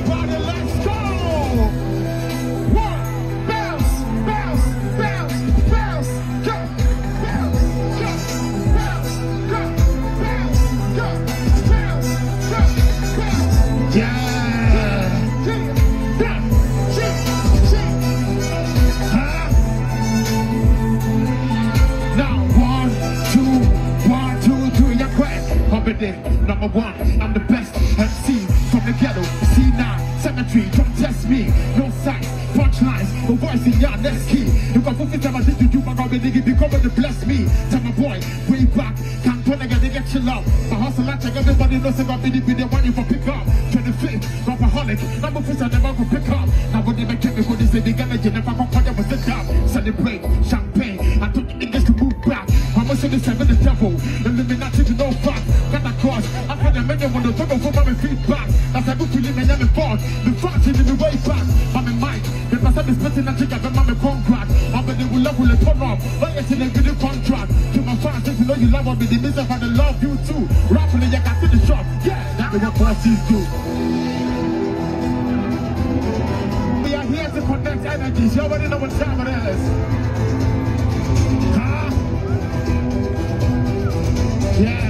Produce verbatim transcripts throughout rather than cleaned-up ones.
Everybody, let's go. One, bounce, bounce, bounce, bounce, go, bounce, go, bounce, go, bounce, go, bounce, go, bounce. Yeah. Number one, I'm the best M C from the ghetto. C nine, cemetery, don't test me. No sights, punchlines, no voice in your next key. You got fifty times I did to you, but I'll be nigga be coming to bless me. Tell my boy, way back, can't turn again, they get chill out. My hustle like everybody knows I got me be the one you for pick up. twenty-fifth, rapaholic, number fifth I never go pick up. Now when they make me go, they say they gonna get never go for them with the job. Celebrate, champagne, I took the niggas to move back. I'm gonna show the seven the devil, eliminate to no fact. Cross. I've had a million when the total for my feedback. That's a good feeling and I'm fought. The fact is in the way back. I'm in mind. The person is spitting and chicken, I'm a contract. I'm a will love will turn up. Why is it a video contract? To my fans, if you know you love me, the miss if I love you too. Rapping and you can see the shop. Yeah, that's what bosses do. We are here to connect energies. You already know what time it is. Huh? Yeah.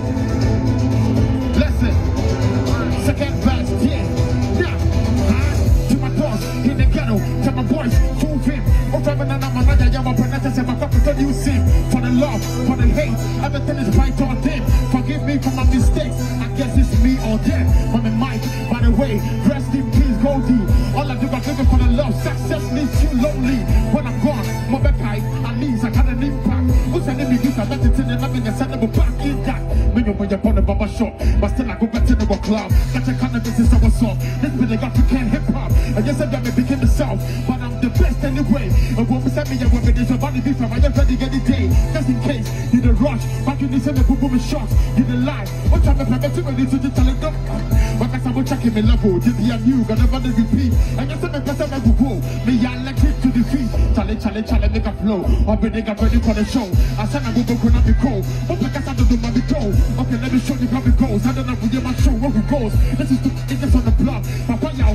Second verse, yeah, yeah, huh? To my thoughts in the ghetto, to my voice, prove him. Oh, driving and I'm a nigga, yeah, my brother said my fucking don't use him. For the love, for the hate, everything is right on them. Forgive me for my mistakes, I guess it's me or them. I'm in Mike, by the way, rest in peace, Goldie. All I do is living for the love, success leaves you lonely. When I'm gone, my back high, at least I got an impact. Who's sending me this, I let it in and I'm in the center, but back in that. When you're on the barber shop, but still I go back to the club. Got your cannabis is our song. This be the African hip hop. I guess I got me picking the south, but I'm the best anyway. And when we send me a weapon, there's a body beef from I just ready any day. Just in case, you the rush, back in the same boom boom shots, you the lie. What time if I get too ready to tell it up? But I will check me level, did he new, gonna never repeat. I guess I'm a person that will go. Me I like it to defeat. Challenge, challenge, challenge, make a flow. I'll be nigga ready for the show. I said I will go gonna be cold. But because I don't do my go. Okay, let me show you how it goes. I don't know where my show where it goes. This is the niggas on the block. My fire